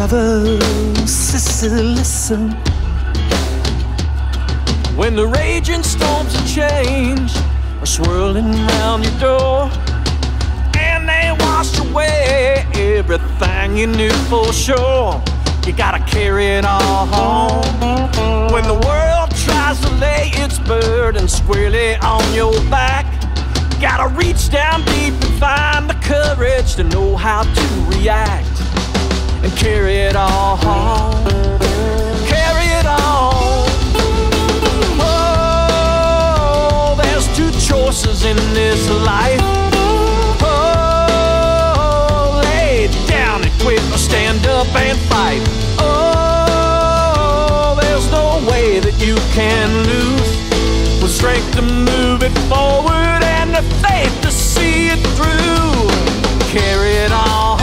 brother, sister, listen. When the raging storms of change are swirling round your door, and they wash away everything you knew for sure, you gotta carry it all home. When the world tries to lay its burden squarely on your back, gotta reach down deep and find the courage to know how to react and carry it all home. Carry it on. Oh, there's two choices in this life. Oh, lay down and quit or stand up and fight. Oh, there's no way that you can lose, with strength to move it forward and the faith to see it through. Carry it on,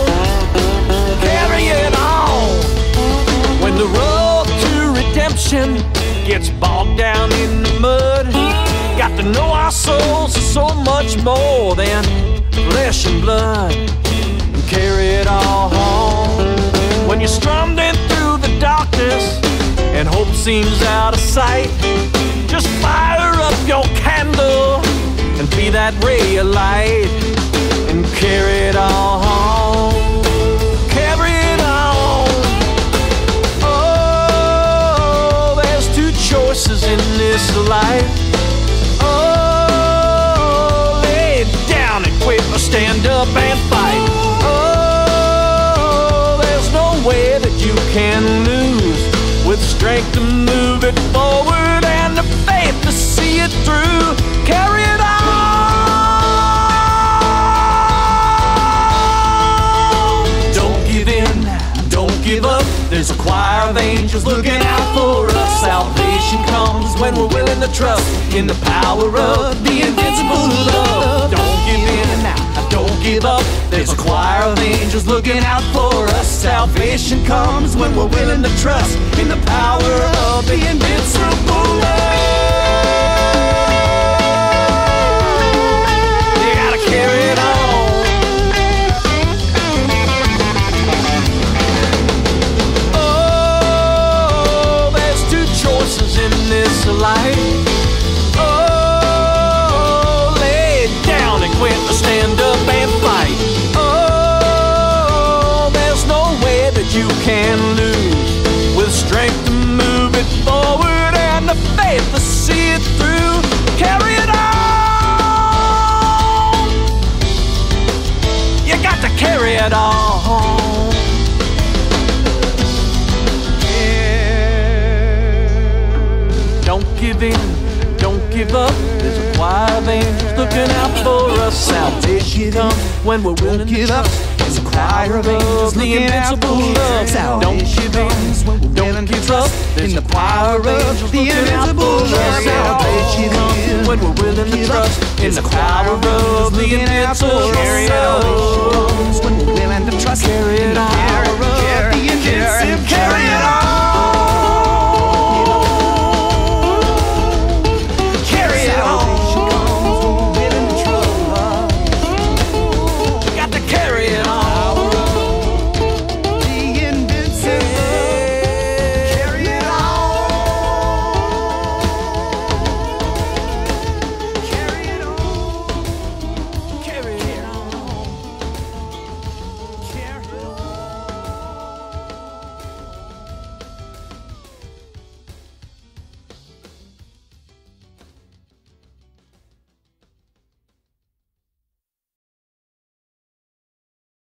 carry it on. When the road to redemption gets bogged down in the mud, got to know our souls are so much more than flesh and blood. And carry it all home. When you're stumbling through the darkness and hope seems out of sight, just fire up your candle and be that ray of light and carry it all home. Carry it on. Oh, there's two choices in this life. Oh, lay down and quit or stand up and fight. Oh, there's no way that you can lose, with strength to move it forward and the faith to see it through. Carry it on. Don't give in, don't give up. There's a choir of angels looking out for us. Salvation comes when we're willing to trust in the power of the invincible love. Don't give in, don't give up. There's a choir of angels looking out for us. Salvation comes when we're willing to trust in the power of the invincible love. You gotta carry it on. Oh, there's two choices in this life. Oh, lay down and quit or stand up and fight. Oh, there's no way that you can lose, with strength to move it forward and the faith to see it through. Carry it on. You got to carry it on. Yeah. Don't give in, don't give up. There's a choir of angels looking out for us. Salvation comes when we're willing to trust. There's a choir of angels looking out for us. Don't give in, don't give up. There's a choir of angels looking out for us. Salvation comes when we're willing to trust in the power of the invincible love. Carry it on. When we're willing to trust. Carry it on. Carry it on.